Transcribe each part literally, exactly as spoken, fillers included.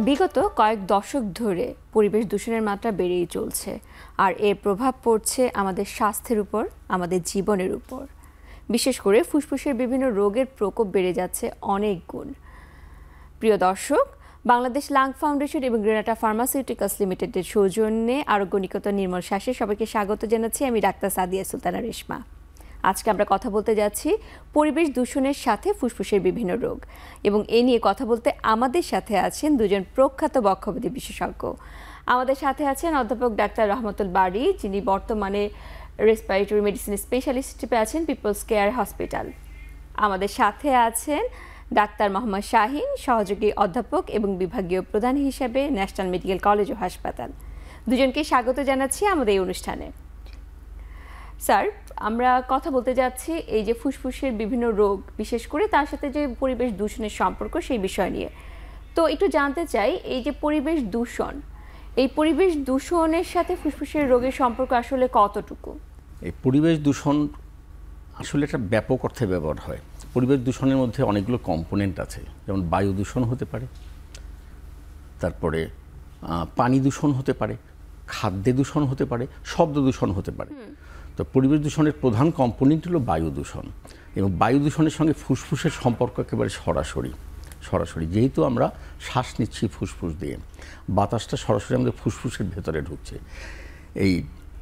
বিগত কয়েক দশক ধরে পরিবেশ দূষণের মাত্রা বেড়েই চলছে, আর এর প্রভাব পড়ছে আমাদের স্বাস্থ্যের উপর, আমাদের জীবনের উপর। বিশেষ করে ফুসফুসের বিভিন্ন রোগের প্রকোপ বেড়ে যাচ্ছে অনেক গুণ। প্রিয় দর্শক, বাংলাদেশ লাং ফাউন্ডেশন এবং গ্রেনাটা ফার্মাসিউটিক্যালস লিমিটেডের সৌজন্যে আরোগ্য নিকেতন নির্মল শ্বাসে সবাইকে স্বাগত জানাচ্ছি। আমি ডাক্তার সাদিয়া সুলতানা রেশমা। আজকে আমরা কথা বলতে যাচ্ছি পরিবেশ দূষণের সাথে ফুসফুসের বিভিন্ন রোগ, এবং এ নিয়ে কথা বলতে আমাদের সাথে আছেন দুজন প্রখ্যাত বক্ষব্যাধি বিশেষজ্ঞ। আমাদের সাথে আছেন অধ্যাপক ডাক্তার রহমতুল বারী, যিনি বর্তমানে রেসপিরেটরি মেডিসিন স্পেশালিস্ট হিসেবে আছেন পিপলস কেয়ার হসপিটাল। আমাদের সাথে আছেন ডাক্তার মোহাম্মদ শাহিন, সহযোগী অধ্যাপক এবং বিভাগীয় প্রধান হিসেবে ন্যাশনাল মেডিকেল কলেজ ও হাসপাতাল। দুজনকে স্বাগত জানাচ্ছি আমাদের এই অনুষ্ঠানে। স্যার, আমরা কথা বলতে যাচ্ছি এই যে ফুসফুসের বিভিন্ন রোগ, বিশেষ করে তার সাথে যে পরিবেশ দূষণের সম্পর্ক, সেই বিষয় নিয়ে। তো একটু জানতে চাই, এই যে পরিবেশ দূষণ, এই পরিবেশ দূষণের সাথে ফুসফুসের রোগের সম্পর্ক আসলে কতটুকু? এই পরিবেশ দূষণ আসলে একটা ব্যাপক অর্থে ব্যবহার হয়। পরিবেশ দূষণের মধ্যে অনেকগুলো কম্পোনেন্ট আছে, যেমন বায়ু দূষণ হতে পারে, তারপরে পানি দূষণ হতে পারে, খাদ্য দূষণ হতে পারে, শব্দ দূষণ হতে পারে। তো পরিবেশ দূষণের প্রধান কম্পোনেন্ট হলো বায়ু দূষণ, এবং বায়ু দূষণের সঙ্গে ফুসফুসের সম্পর্ক একেবারে সরাসরি সরাসরি যেহেতু আমরা শ্বাস নিচ্ছি ফুসফুস দিয়ে, বাতাসটা সরাসরি আমাদের ফুসফুসের ভেতরে ঢুকছে। এই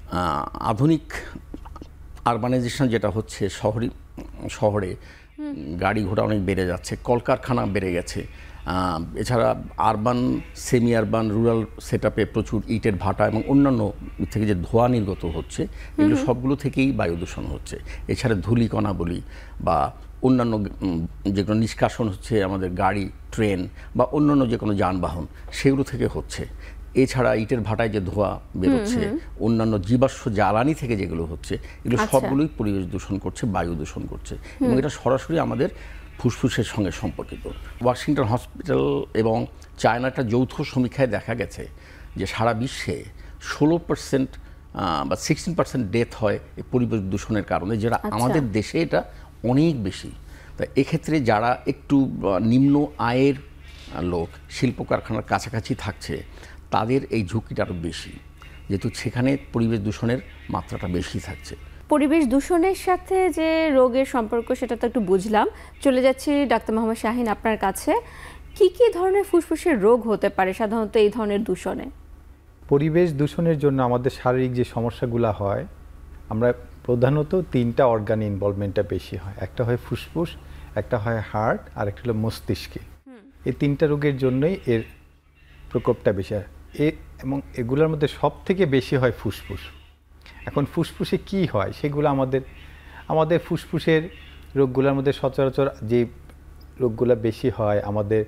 আধুনিক আরবানাইজেশন যেটা হচ্ছে, শহরে শহরে গাড়ি ঘোড়া অনেক বেড়ে যাচ্ছে, কলকারখানা বেড়ে গেছে, এছাড়া urban, semi urban, rural set আপে প্রচুর ইটের ভাটা এবং অন্যান্য থেকে যে ধোঁয়া নির্গত হচ্ছে, এগুলো সবগুলো থেকেই বায়ু দূষণ হচ্ছে। এছাড়া ধূলিকণা বলি বা অন্যান্য যেগুলো নিষ্কাশন হচ্ছে আমাদের গাড়ি, ট্রেন বা অন্যান্য যে কোনো যানবাহন, সেগুলো থেকে হচ্ছে। এছাড়া ইটের ভাটায় যে ধোঁয়া বেরোচ্ছে, অন্যান্য জীবাশ্ম জ্বালানি থেকে যেগুলো হচ্ছে, এগুলো সবগুলোই পরিবেশ দূষণ করছে, বায়ু দূষণ করছে, এবং এটা সরাসরি আমাদের ফুসফুসের সঙ্গে সম্পর্কিত। ওয়াশিংটন হসপিটাল এবং চায়না একটা যৌথ সমীক্ষায় দেখা গেছে যে সারা বিশ্বে ষোলো পার্সেন্ট বা সিক্সটিন পার্সেন্ট ডেথ হয় এই পরিবেশ দূষণের কারণে, যেটা আমাদের দেশে এটা অনেক বেশি। তা এক্ষেত্রে যারা একটু নিম্ন আয়ের লোক, শিল্প কারখানার কাছাকাছি থাকছে, তাদের এই ঝুঁকিটা আরও বেশি, যেহেতু সেখানে পরিবেশ দূষণের মাত্রাটা বেশি থাকছে। পরিবেশ দূষণের সাথে যে রোগের সম্পর্ক, সেটা তো একটু বুঝলাম। চলে যাচ্ছি ডাক্তার মোহাম্মদ শাহিন, আপনার কাছে। কি কি ধরনের ফুসফুসের রোগ হতে পারে সাধারণত এই ধরনের দূষণে? পরিবেশ দূষণের জন্য আমাদের শারীরিক যে সমস্যাগুলো হয়, আমরা প্রধানত তিনটা অর্গান ইনভলভমেন্টটা বেশি হয়। একটা হয় ফুসফুস, একটা হয় হার্ট, আর একটা হলো মস্তিষ্কে। এই তিনটা রোগের জন্যই এর প্রকোপটা বেশি হয়, এ এবং এগুলোর মধ্যে সব থেকে বেশি হয় ফুসফুস। এখন ফুসফুসে কি হয় সেগুলো আমাদের আমাদের ফুসফুসের রোগগুলোর মধ্যে সচরাচর যে রোগগুলো বেশি হয়, আমাদের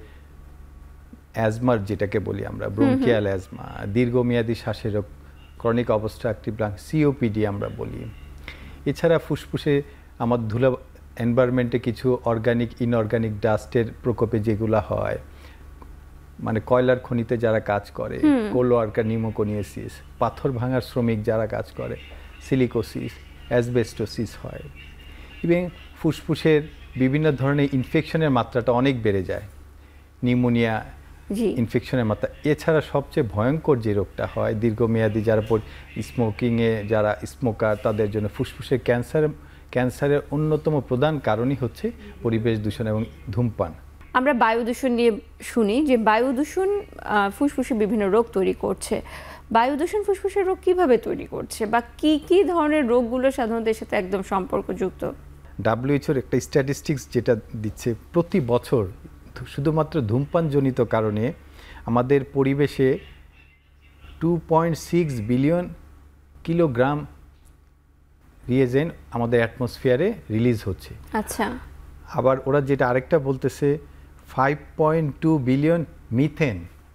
অ্যাজমার যেটাকে বলি আমরা, ব্রঙ্কিয়াল অ্যাজমা, দীর্ঘমেয়াদী শ্বাসের রোগ, ক্রনিক অবস্ট্রাকটিভ লাং, সিওপিডি আমরা বলি। এছাড়া ফুসফুসে আমার ধুলা এনভায়রনমেন্টে কিছু অর্গানিক ইনঅর্গানিক ডাস্টের প্রকোপে যেগুলো হয়, মানে কয়লার খনিতে যারা কাজ করে, কোলোয়ার্কা নিউমোকোনিয়াসিস, পাথর ভাঙার শ্রমিক যারা কাজ করে, সিলিকোসিস, অ্যাসবেস্টোসিস হয়। এবং ফুসফুসের বিভিন্ন ধরনের ইনফেকশনের মাত্রাটা অনেক বেড়ে যায়, নিউমোনিয়া ইনফেকশনের মাত্রা। এছাড়া সবচেয়ে ভয়ঙ্কর যে রোগটা হয় দীর্ঘমেয়াদী, যারা স্মোকিংয়ে যারা স্মোকার, তাদের জন্য ফুসফুসের ক্যান্সার ক্যান্সারের অন্যতম প্রধান কারণই হচ্ছে পরিবেশ দূষণ এবং ধূমপান। আমরা বায়ু দূষণ নিয়ে শুনি যে বায়ু দূষণ ফুসফুসে বিভিন্ন রোগ তৈরি করছে। বায়ু দূষণ ফুসফুসের রোগ কিভাবে তৈরি করছে, বা কি কি ধরনের রোগগুলো সাধারণত এর সাথে একদম সম্পর্কযুক্ত? ডাব্লিউএইচওর একটা স্ট্যাটিস্টিক্স যেটা দিচ্ছে, প্রতি বছর শুধুমাত্র ধূমপানজনিত কারণে আমাদের পরিবেশে two point six billion kilogram reagent আমাদের অ্যাটমসফিয়ারে রিলিজ হচ্ছে। আচ্ছা। আবার ওরা যেটা আরেকটা বলতেছে, five point two billion methane,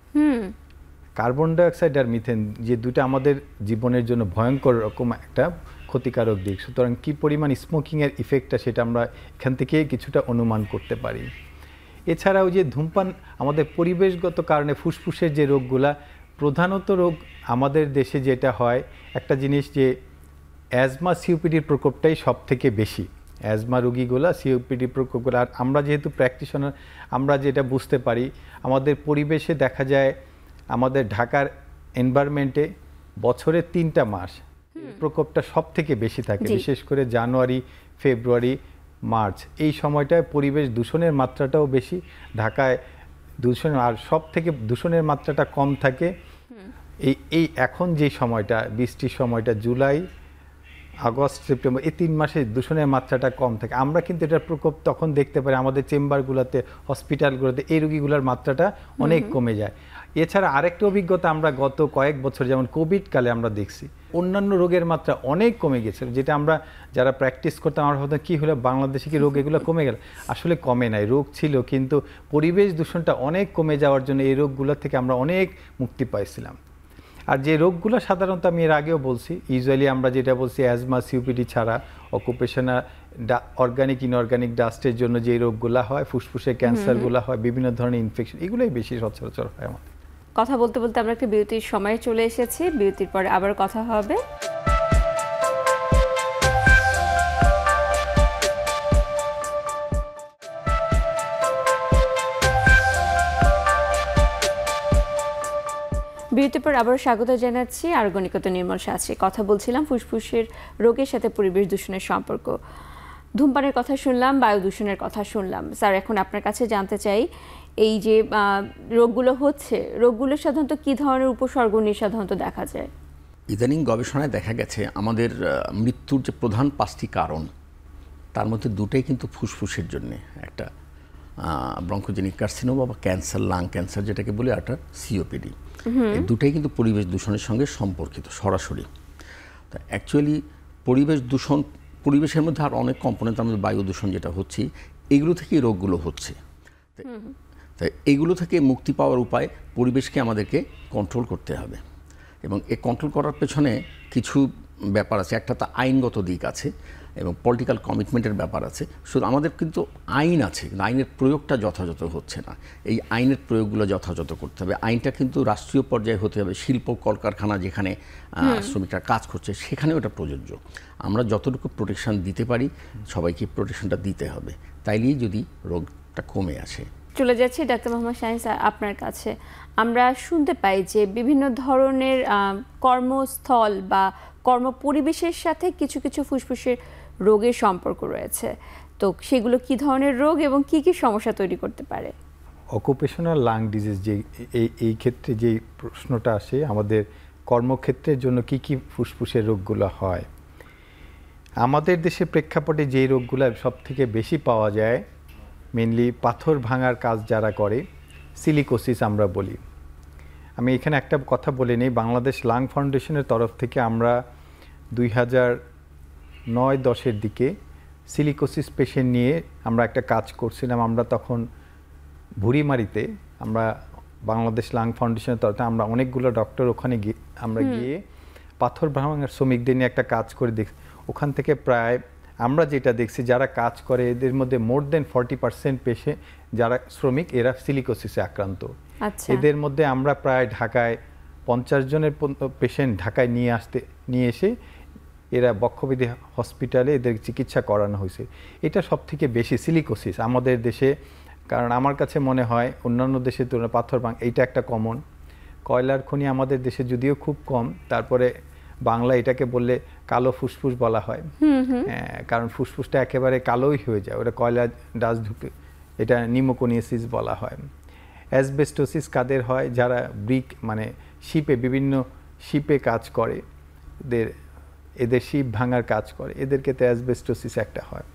carbon dioxide আর মিথেন, যে দুটো আমাদের জীবনের জন্য ভয়ঙ্কর রকম একটা ক্ষতিকারক দিক। সুতরাং কী পরিমাণ স্মোকিংয়ের ইফেক্টটা, সেটা আমরা এখান থেকে কিছুটা অনুমান করতে পারি। এছাড়াও যে ধূমপান আমাদের পরিবেশগত কারণে ফুসফুসের যে রোগগুলা, প্রধানত রোগ আমাদের দেশে যেটা হয়, একটা জিনিস যে অ্যাজমা সিওপিডির প্রকোপটাই সব থেকে বেশি অ্যাজমা রোগীগুলো সিওপিডি প্রকোপগুলো। আর আমরা যেহেতু প্র্যাকটিশনার, আমরা যেটা বুঝতে পারি আমাদের পরিবেশে দেখা যায় আমাদের ঢাকার এনভায়রনমেন্টে বছরে তিনটা মাস প্রকোপটা সব থেকে বেশি থাকে, বিশেষ করে জানুয়ারি, ফেব্রুয়ারি, মার্চ। এই সময়টায় পরিবেশ দূষণের মাত্রাটাও বেশি ঢাকায় দূষণ, আর সব থেকে দূষণের মাত্রাটা কম থাকে এই এই এখন যে সময়টা বৃষ্টির সময়টা জুলাই, আগস্ট, সেপ্টেম্বর, এই তিন মাসে দূষণের মাত্রাটা কম থাকে। আমরা কিন্তু এটার প্রকোপ তখন দেখতে পারি আমাদের চেম্বারগুলোতে, হসপিটালগুলোতে এই রোগীগুলোর মাত্রাটা অনেক কমে যায়। এছাড়া আরেকটা অভিজ্ঞতা আমরা গত কয়েক বছর যেমন কোভিড কালে আমরা দেখছি অন্যান্য রোগের মাত্রা অনেক কমে গেছে, যেটা আমরা যারা প্র্যাকটিস করতাম আমরা ভাবতাম কী হলো বাংলাদেশে কি রোগ এগুলো কমে গেল, আসলে কমে নাই, রোগ ছিল কিন্তু পরিবেশ দূষণটা অনেক কমে যাওয়ার জন্য এই রোগগুলো থেকে আমরা অনেক মুক্তি পাইছিলাম। আর যে রোগগুলো সাধারণত আমি এর আগেও বলছি, ইউজুয়ালি আমরা যেটা বলছি অ্যাজমা, সিওপিডি ছাড়া অকুপেশনাল অর্গানিক ইনঅর্গানিক ডাস্টের জন্য যে রোগগুলো হয়, ফুসফুসে ক্যান্সারগুলো হয়, বিভিন্ন ধরনের ইনফেকশন, এগুলোই বেশি সচরাচর হয় আমাদের। কথা বলতে বলতে আমরা একটা বিরতির সময় চলে এসেছি, বিরতির পরে আবার কথা হবে। বিরতির পর আবারও স্বাগত জানাচ্ছি আরগনিকত নির্মল শাস্ত্রী। কথা বলছিলাম ফুসফুসের রোগের সাথে পরিবেশ দূষণের সম্পর্ক। ধূমপানের কথা শুনলাম, বায়ু দূষণের কথা শুনলাম। স্যার, এখন আপনার কাছে জানতে চাই এই যে রোগগুলো হচ্ছে, রোগগুলো সাধারণত কী ধরনের উপসর্গ নিয়ে সাধারণত দেখা যায়? ইদানিং গবেষণায় দেখা গেছে আমাদের মৃত্যুর যে প্রধান পাঁচটি কারণ তার মধ্যে দুটোই কিন্তু ফুসফুসের জন্যে, একটা ব্রঙ্কোজেনিক কার্সিনোমা বা ক্যান্সার, লাং ক্যান্সার যেটাকে বলি, আর সিওপিডি। এই দুটোই কিন্তু পরিবেশ দূষণের সঙ্গে সম্পর্কিত সরাসরি। তা অ্যাকচুয়ালি পরিবেশ দূষণ, পরিবেশের মধ্যে আর অনেক কম্পোনেন্ট, আমাদের বায়ু দূষণ যেটা হচ্ছে, এগুলো থেকেই রোগগুলো হচ্ছে। তাই এগুলো থেকে মুক্তি পাওয়ার উপায় পরিবেশকে আমাদেরকে কন্ট্রোল করতে হবে, এবং এই কন্ট্রোল করার পেছনে কিছু ব্যাপার আছে। একটা তো আইনগত দিক আছে এবং পলিটিক্যাল কমিটমেন্টের ব্যাপার আছে। শুধু আমাদের কিন্তু আইন আছে, কিন্তু আইনের প্রয়োগটা যথাযথ হচ্ছে না। এই আইনের প্রয়োগগুলো যথাযথ করতে হবে। আইনটা কিন্তু রাষ্ট্রীয় পর্যায়ে হতে হবে। শিল্প কলকারখানা যেখানে শ্রমিকরা কাজ করছে সেখানেও এটা প্রযোজ্য। আমরা যতটুকু প্রোটেকশন দিতে পারি সবাইকে প্রোটেকশনটা দিতে হবে, তাইলেই যদি রোগটা কমে আসে। চলে যাচ্ছি ডাক্তার মোহাম্মদ শাহীন স্যার আপনার কাছে। আমরা শুনতে পাই যে বিভিন্ন ধরনের কর্মস্থল বা কর্ম পরিবেশের সাথে কিছু কিছু ফুসফুসের রোগের সম্পর্ক রয়েছে, তো সেগুলো কি ধরনের রোগ এবং কি কি সমস্যা তৈরি করতে পারে? অকুপেশনাল লাং ডিজিজ, যে এই এই ক্ষেত্রে যে প্রশ্নটা আসে, আমাদের কর্মক্ষেত্রের জন্য কি কি ফুসফুসের রোগগুলো হয়, আমাদের দেশের প্রেক্ষাপটে যেই রোগগুলো সব থেকে বেশি পাওয়া যায়, মেনলি পাথর ভাঙার কাজ যারা করে, সিলিকোসিস আমরা বলি। আমি এখানে একটা কথা বলে নিই, বাংলাদেশ লাং ফাউন্ডেশনের তরফ থেকে আমরা দুই হাজার নয় দশের দিকে সিলিকোসিস পেশেন্ট নিয়ে আমরা একটা কাজ করছিলাম। আমরা তখন ভুড়িমারিতে, আমরা বাংলাদেশ লাং ফাউন্ডেশনের তরফে আমরা অনেকগুলো ডক্টর ওখানে গিয়ে আমরা গিয়ে পাথর ভাঙার শ্রমিকদের নিয়ে একটা কাজ করে দেখ, ওখান থেকে প্রায় আমরা যেটা দেখছি যারা কাজ করে এদের মধ্যে more than forty percent patient যারা শ্রমিক এরা সিলিকোসিসে আক্রান্ত। এদের মধ্যে আমরা প্রায় ঢাকায় পঞ্চাশ জনের পেশেন্ট ঢাকায় নিয়ে আসতে নিয়ে এসে এরা বক্ষব্যাধি হসপিটালে এদের চিকিৎসা করানো হয়েছে। এটা সব থেকে বেশি সিলিকোসিস আমাদের দেশে, কারণ আমার কাছে মনে হয় অন্যান্য দেশের তুলনায় পাথর ভাঙ এইটা একটা কমন। কয়লার খনি আমাদের দেশে যদিও খুব কম, তারপরে বাংলা এটাকে বললে কালো ফুসফুস বলা হয়, কারণ ফুসফুসটা একেবারে কালোই হয়ে যায়, ওটা কয়লা ডাস্ট ঢুকে, এটা নিউমোকোনিয়াসিস বলা হয়। অ্যাসবেস্টোসিস কাদের হয়? যারা ব্রিক মানে শিপে, বিভিন্ন শিপে কাজ করে, এদের এদের শিপ ভাঙার কাজ করে, এদেরকে তো অ্যাসবেস্টোসিস একটা হয়।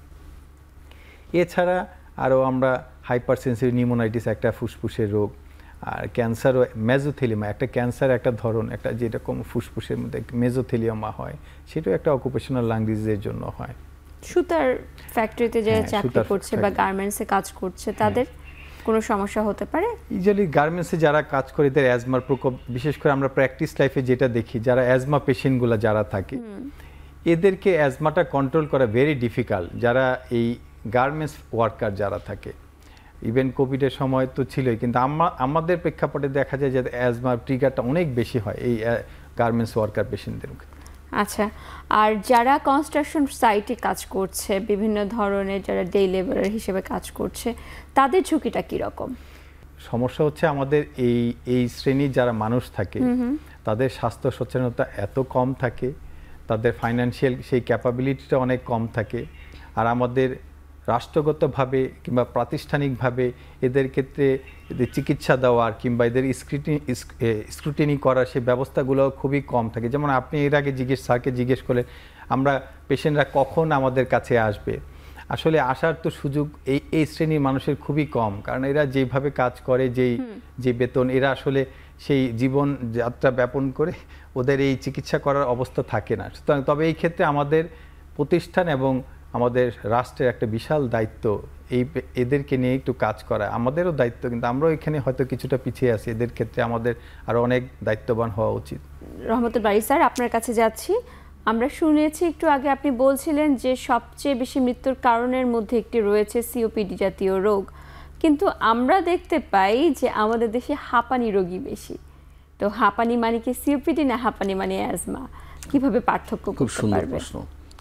এছাড়া আরও আমরা হাইপারসেন্সিটিভ নিউমোনাইটিস একটা ফুসফুসের রোগ, আর ক্যান্সারও মেজোথেলিয়ামা একটা ক্যান্সার একটা ধরন, একটা যেরকম ফুসফুসের মধ্যে মেজোথেলিয়ামা হয়, সেটাও একটা অকুপেশনাল লাং ডিজিজের জন্য হয়। সুতার ফ্যাক্টরিতে যারা চাকরি করছে বা গার্মেন্টসে কাজ করছে তাদের কোনো সমস্যা হতে পারে? ইউজুয়ালি গার্মেন্টসে যারা কাজ করে এদের অ্যাজমার প্রকোপ, বিশেষ করে আমরা প্র্যাকটিস লাইফে যেটা দেখি, যারা অ্যাজমা পেশেন্টগুলো যারা থাকে এদেরকে অ্যাজমাটা কন্ট্রোল করা ভেরি ডিফিকাল্ট। যারা এই গার্মেন্টস ওয়ার্কার যারা থাকে, ইভেন কোভিডের সময় তো ছিলই, কিন্তু আমাদের প্রেক্ষাপটে দেখা যায় যে অ্যাজমার ট্রিগারটা অনেক বেশি হয় এই গার্মেন্টস ওয়ার্কার পেশেন্টদের। আচ্ছা, আর যারা কনস্ট্রাকশন সাইটে কাজ করছে, বিভিন্ন ধরনের যারা ডে লেবারার হিসেবে কাজ করছে, তাদের ঝুঁকিটা কীরকম? সমস্যা হচ্ছে আমাদের এই এই শ্রেণীর যারা মানুষ থাকে তাদের স্বাস্থ্য সচেতনতা এত কম থাকে, তাদের ফাইন্যান্সিয়াল সেই ক্যাপাবিলিটিটা অনেক কম থাকে, আর আমাদের রাষ্ট্রগতভাবে কিংবা প্রাতিষ্ঠানিকভাবে এদের ক্ষেত্রে এদের চিকিৎসা দেওয়ার কিংবা এদের স্ক্রুটিনি স্ক্রুটিনি করার সেই ব্যবস্থাগুলো খুবই কম থাকে। যেমন আপনি এর আগে জিজ্ঞেস স্যারকে জিজ্ঞেস করলেন আমরা পেশেন্টরা কখন আমাদের কাছে আসবে, আসলে আসার তো সুযোগ এই এই শ্রেণীর মানুষের খুবই কম, কারণ এরা যেভাবে কাজ করে, যেই যে বেতন, এরা আসলে সেই জীবন যাত্রা ব্যাপন করে ওদের এই চিকিৎসা করার অবস্থা থাকে না। সুতরাং তবে এই ক্ষেত্রে আমাদের প্রতিষ্ঠান এবং আমাদের রাষ্ট্রের একটা বিশাল দায়িত্ব এই এদেরকে নিয়ে একটু কাজ করা, আমাদেরও দায়িত্ব, কিন্তু আমরাও এখানে হয়তো কিছুটা পিছিয়ে আছি। এদের ক্ষেত্রে আমাদের আরও অনেক দায়িত্ববান হওয়া উচিত। রহমতুল বারী স্যার, আপনার কাছে যাচ্ছি। আমরা শুনেছি একটু আগে আপনি বলছিলেন যে সবচেয়ে বেশি মৃত্যুর কারণের মধ্যে একটি রয়েছে সিওপিডি জাতীয় রোগ, কিন্তু আমরা দেখতে পাই যে আমাদের দেশে হাঁপানি রোগী বেশি। তো হাঁপানি মানে কি সিওপিডি, না হাঁপানি মানে অ্যাজমা? কিভাবে পার্থক্য করতে পারবে? খুব সুন্দর প্রশ্ন।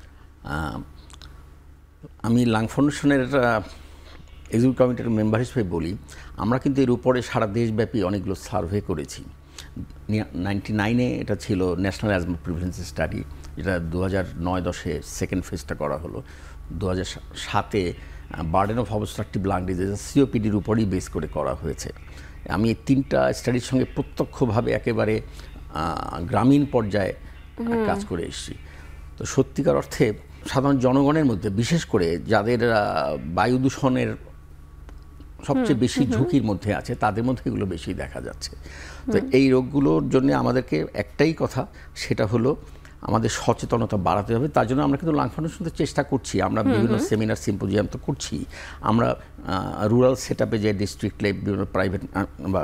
আমি লাং ফাউন্ডেশনের এক্সিকিউটিভ কমিটির মেম্বার হিসেবে বলি, আমরা কিন্তু এর উপরে সারা দেশব্যাপী অনেকগুলো সার্ভে করেছি। নাইনটি নাইনে এটা ছিল ন্যাশনাল অ্যাজমা প্রিভেন্সন স্টাডি, যেটা দু হাজার নয় দশে সেকেন্ড ফেজটা করা হলো। দু হাজার সাতে burden of obstructive lung disease সিওপিডির উপরই বেস করে করা হয়েছে। আমি এই তিনটা স্টাডির সঙ্গে প্রত্যক্ষভাবে একেবারে গ্রামীণ পর্যায়ে কাজ করে এসেছি। তো সত্যিকার অর্থে সাধারণ জনগণের মধ্যে, বিশেষ করে যাদের বায়ু দূষণের সবচেয়ে বেশি ঝুঁকির মধ্যে আছে, তাদের মধ্যে এগুলো বেশি দেখা যাচ্ছে। তো এই রোগগুলোর জন্য আমাদেরকে একটাই কথা, সেটা হলো আমাদের সচেতনতা বাড়াতে হবে। তার জন্য আমরা কিন্তু লাং ফাউন্ডেশন তো চেষ্টা করছি, আমরা বিভিন্ন সেমিনার সিম্পোজিয়াম তো করছি, আমরা রুরাল সেট আপে যে ডিস্ট্রিক্ট লেভেল বিভিন্ন প্রাইভেট বা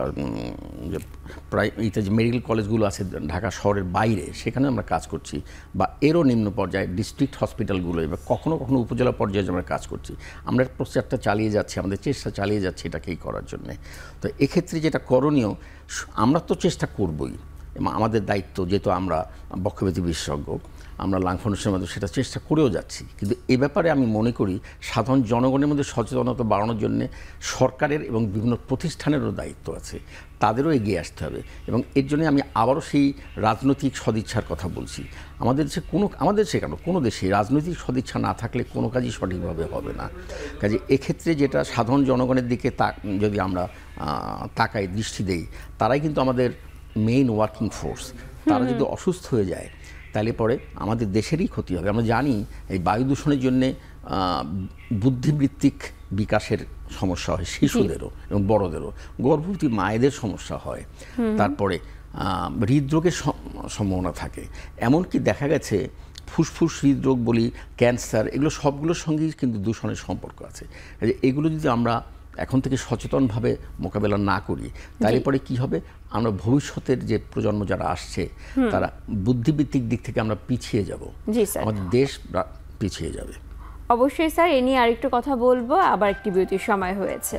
যে মেডিকেল কলেজগুলো আছে ঢাকা শহরের বাইরে, সেখানে আমরা কাজ করছি, বা এরও নিম্ন পর্যায়ে ডিস্ট্রিক্ট হসপিটালগুলো বা কখনো কখনো উপজেলা পর্যায়ে আমরা কাজ করছি। আমরা প্রচারটা চালিয়ে যাচ্ছি, আমাদের চেষ্টা চালিয়ে যাচ্ছি এটাকেই করার জন্যে। তো এক্ষেত্রে যেটা করণীয়, আমরা তো চেষ্টা করবই, আমাদের দায়িত্ব, যেহেতু আমরা বক্ষব্যাধি বিশেষজ্ঞ, আমরা লাং ফাউন্ডেশনের মধ্যে সেটা চেষ্টা করেও যাচ্ছি। কিন্তু এ ব্যাপারে আমি মনে করি সাধারণ জনগণের মধ্যে সচেতনতা বাড়ানোর জন্য সরকারের এবং বিভিন্ন প্রতিষ্ঠানেরও দায়িত্ব আছে, তাদেরও এগিয়ে আসতে হবে। এবং এর জন্য আমি আবারও সেই রাজনৈতিক সদিচ্ছার কথা বলছি। আমাদের দেশে কোনো আমাদের দেশে কেন, কোনো দেশে রাজনৈতিক সদিচ্ছা না থাকলে কোনো কাজই সঠিকভাবে হবে না। কাজে এক্ষেত্রে যেটা সাধারণ জনগণের দিকে তা যদি আমরা তাকাই, দৃষ্টি দেই, তারাই কিন্তু আমাদের মেইন ওয়ার্কিং ফোর্স। তারা যদি অসুস্থ হয়ে যায় তাহলে পরে আমাদের দেশেরই ক্ষতি হবে। আমরা জানি এই বায়ু দূষণের জন্যে বুদ্ধিবৃত্তিক বিকাশের সমস্যা হয় শিশুদেরও এবং বড়দেরও, গর্ভবতী মায়েদের সমস্যা হয়, তারপরে হৃদরোগের সম্ভাবনা থাকে। এমনকি দেখা গেছে ফুসফুস হৃদরোগ বলি, ক্যান্সার, এগুলো সবগুলোর সঙ্গেই কিন্তু দূষণের সম্পর্ক আছে। এগুলো যদি আমরা এখন থেকে সচেতনভাবে মোকাবেলা না করি, তাহলে পরে কি হবে, আমরা ভবিষ্যতের যে প্রজন্ম যারা আসছে তারা বুদ্ধিবৃত্তিক দিক থেকে আমরা পিছিয়ে যাব, আমাদের দেশ পিছিয়ে যাবে। অবশ্যই স্যার, এ নিয়ে আরেকটু কথা বলবো, আবার একটি বিরতির সময় হয়েছে।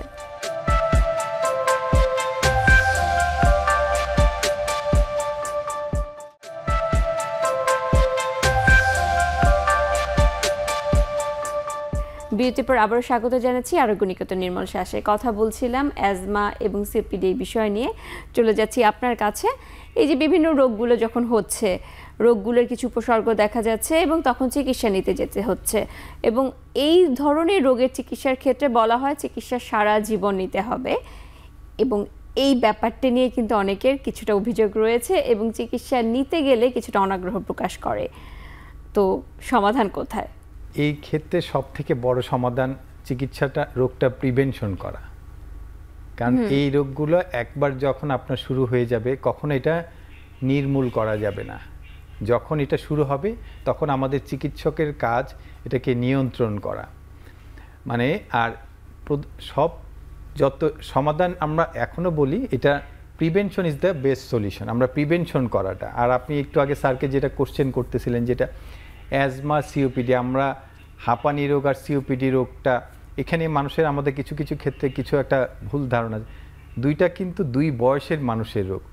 বিরতির পর আবারও স্বাগত জানাচ্ছি আরোগ্য নিকেতন নির্মল শ্বাসে। কথা বলছিলাম অ্যাজমা এবং সিওপিডি এই বিষয় নিয়ে। চলে যাচ্ছি আপনার কাছে। এই যে বিভিন্ন রোগগুলো যখন হচ্ছে, রোগগুলোর কিছু উপসর্গ দেখা যাচ্ছে এবং তখন চিকিৎসা নিতে যেতে হচ্ছে, এবং এই ধরনের রোগের চিকিৎসার ক্ষেত্রে বলা হয় চিকিৎসা সারা জীবন নিতে হবে, এবং এই ব্যাপারটা নিয়ে কিন্তু অনেকের কিছুটা অভিযোগ রয়েছে এবং চিকিৎসা নিতে গেলে কিছুটা অনাগ্রহ প্রকাশ করে। তো সমাধান কোথায়? এই ক্ষেত্রে সব থেকে বড় সমাধান চিকিৎসাটা, রোগটা প্রিভেনশন করা। কারণ এই রোগগুলো একবার যখন আপনার শুরু হয়ে যাবে, কখনো এটা নির্মূল করা যাবে না। যখন এটা শুরু হবে তখন আমাদের চিকিৎসকের কাজ এটাকে নিয়ন্ত্রণ করা। মানে আর সব যত সমাধান আমরা এখনো বলি, এটা prevention is the best solution. আমরা প্রিভেনশন করাটা, আর আপনি একটু আগে স্যারকে যেটা কোশ্চেন করতেছিলেন, যেটা অ্যাজমা সিওপিডি, আমরা হাঁপানি রোগ আর সিওপিডি রোগটা, এখানে মানুষের আমাদের কিছু কিছু ক্ষেত্রে কিছু একটা ভুল ধারণা, দুইটা কিন্তু দুই বয়সের মানুষের রোগ।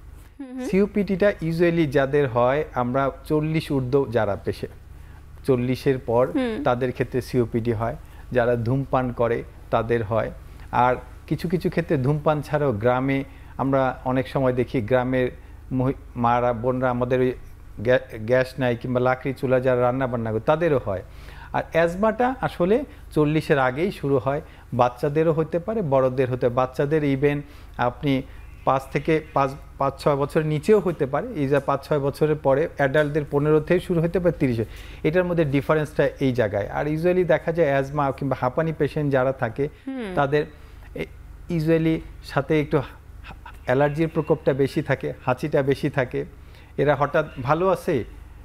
সিওপিডিটা ইউজুয়ালি যাদের হয় আমরা চল্লিশ ঊর্ধ্ব যারা পেশে চল্লিশের পর তাদের ক্ষেত্রে সিওপিডি হয়, যারা ধূমপান করে তাদের হয়। আর কিছু কিছু ক্ষেত্রে ধূমপান ছাড়াও গ্রামে আমরা অনেক সময় দেখি গ্রামের মারা বোনরা আমাদের ওই গ্যাস নাই কিংবা লাকড়ি চুলা যারা রান্না বান্না করে তাদেরও হয়। আর অ্যাজমাটা আসলে চল্লিশের আগেই শুরু হয়, বাচ্চাদেরও হতে পারে বড়দের হতে, বাচ্চাদের ইভেন আপনি পাঁচ থেকে পাঁচ পাঁচ ছয় বছরের নিচেও হতে পারে, এই যে পাঁচ ছয় বছরের পরে অ্যাডাল্টদের পনেরো থেকে শুরু হতে পারে তিরিশে, এটার মধ্যে ডিফারেন্সটা এই জায়গায়। আর ইউজুয়ালি দেখা যায় অ্যাজমা কিংবা হাঁপানি পেশেন্ট যারা থাকে তাদের ইউজুয়ালি সাথে একটু অ্যালার্জির প্রকোপটা বেশি থাকে, হাঁচিটা বেশি থাকে, এরা হঠাৎ ভালো আছে,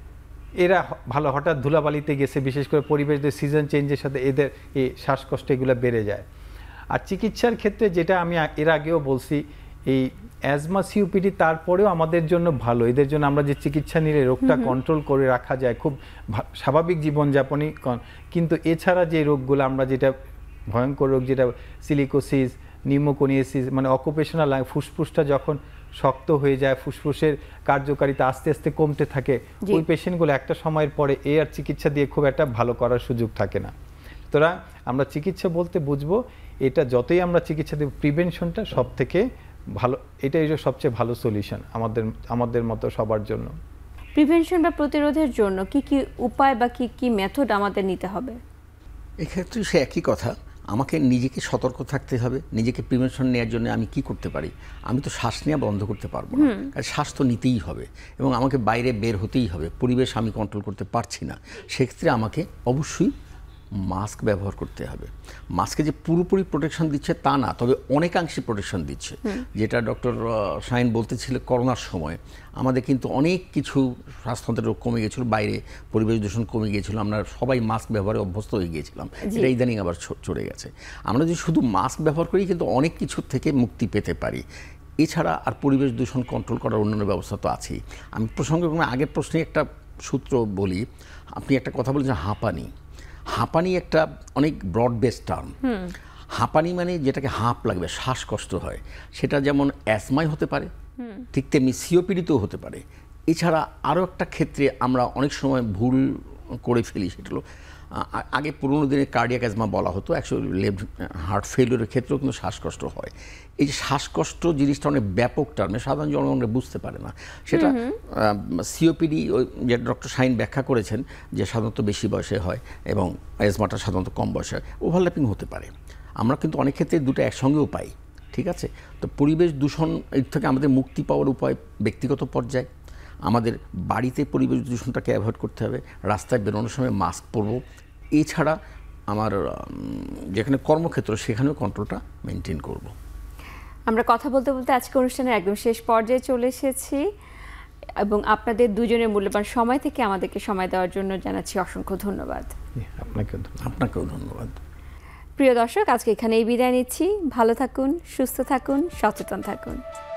এরা ভালো হঠাৎ ধুলাবালিতে গেছে, বিশেষ করে পরিবেশদের সিজন চেঞ্জের সাথে এদের এই শ্বাসকষ্ট এগুলো বেড়ে যায়। আর চিকিৎসার ক্ষেত্রে যেটা আমি এর আগেও বলছি, এই অ্যাজমা সিওপিডি তারপরেও আমাদের জন্য ভালো, এদের জন্য আমরা যে চিকিৎসা নিলে রোগটা কন্ট্রোল করে রাখা যায়, খুব স্বাভাবিক জীবনযাপনই। কিন্তু এছাড়া যে রোগগুলো আমরা যেটা ভয়ঙ্কর রোগ যেটা সিলিকোসিস, নিউমোকোনিয়াসিস, মানে অকুপেশনাল ফুসফুসটা যখন শক্ত হয়ে যায়, ফুসফুসের কার্যকারিতা আস্তে আস্তে কমতে থাকে, ওই পেশেন্টগুলো একটা সময়ের পরে এ আর চিকিৎসা দিয়ে খুব একটা ভালো করার সুযোগ থাকে না। সুতরাং আমরা চিকিৎসা বলতে বুঝবো এটা যতই আমরা চিকিৎসা দেব, প্রিভেনশনটা সব থেকে ভালো, এটাই সবচেয়ে ভালো সলিউশন আমাদের আমাদের মতো সবার জন্য। প্রিভেনশন বা প্রতিরোধের জন্য কি কি উপায় বা কি কি মেথড আমাদের নিতে হবে? এক্ষেত্রে সে একই কথা, আমাকে নিজেকে সতর্ক থাকতে হবে। নিজেকে প্রিভেনশন নেওয়ার জন্য আমি কি করতে পারি? আমি তো শ্বাস নেওয়া বন্ধ করতে পারবো না, কারণ শ্বাস তো নিতেই হবে এবং আমাকে বাইরে বের হতেই হবে। পরিবেশ আমি কন্ট্রোল করতে পারছি না, সেক্ষেত্রে আমাকে অবশ্যই মাস্ক ব্যবহার করতে হবে। মাস্কে যে পুরোপুরি প্রোটেকশন দিচ্ছে তা না, তবে অনেকাংশে প্রোটেকশন দিচ্ছে। যেটা ডক্টর শাহিন বলতেছিল, করোনার সময় আমাদের কিন্তু অনেক কিছু শ্বাসতন্ত্রের রোগ কমে গিয়েছিল, বাইরে পরিবেশ দূষণ কমে গিয়েছিল, আমরা সবাই মাস্ক ব্যবহারে অভ্যস্ত হয়ে গিয়েছিলাম। এটা ইদানিং আবার চলে গেছে। আমরা যদি শুধু মাস্ক ব্যবহার করি কিন্তু অনেক কিছুর থেকে মুক্তি পেতে পারি। এছাড়া আর পরিবেশ দূষণ কন্ট্রোল করার অন্যান্য ব্যবস্থা তো আছেই। আমি প্রসঙ্গক্রমে আগের প্রশ্নে একটা সূত্র বলি। আপনি একটা কথা বলেছেন হাঁপানি। হাঁপানি একটা অনেক ব্রড বেস টার্ম। হাঁপানি মানে যেটাকে হাঁপ লাগবে, শ্বাসকষ্ট হয়, সেটা যেমন অ্যাজমায় হতে পারে, ঠিক তেমনি সিওপিডিতেও হতে পারে। এছাড়া আরও একটা ক্ষেত্রে আমরা অনেক সময় ভুল করে ফেলি, সেটা হলো আগে পুরোনো দিনে কার্ডিয়াক অ্যাজমা বলা হতো, অ্যাকচুয়ালি লেফট হার্ট ফেলিওরের ক্ষেত্রেও কিন্তু শ্বাসকষ্ট হয়। এই যে শ্বাসকষ্ট জিনিসটা অনেক ব্যাপক টার্মে, সাধারণ জনগণরা বুঝতে পারে না। সেটা সিওপিডি যে ডক্টর শাহিন ব্যাখ্যা করেছেন যে সাধারণত বেশি বয়সে হয় এবং অ্যাজমাটা সাধারণত কম বয়সে হয়, ওভারল্যাপিং হতে পারে। আমরা কিন্তু অনেক ক্ষেত্রে দুটো একসঙ্গেও পাই, ঠিক আছে? তো পরিবেশ দূষণ এর থেকে আমাদের মুক্তি পাওয়ার উপায় ব্যক্তিগত পর্যায়ে আমাদের বাড়িতে পরিবেশ দূষণটাকে অ্যাভয়েড করতে হবে, রাস্তায় বেরোনোর সময় মাস্ক পরব। এছাড়া আমার যেখানে কর্মক্ষেত্র সেখানেও কন্ট্রোলটা মেনটেন করব। আমরা কথা বলতে বলতে আজকে অনুষ্ঠানের একদম শেষ পর্যায়ে চলে এসেছি এবং আপনাদের দুজনের মূল্যবান সময় থেকে আমাদেরকে সময় দেওয়ার জন্য জানাচ্ছি অসংখ্য ধন্যবাদ। আপনাকে আপনাকেও ধন্যবাদ। প্রিয় দর্শক, আজকে এখানেই বিদায় নিচ্ছি। ভালো থাকুন, সুস্থ থাকুন, সচেতন থাকুন।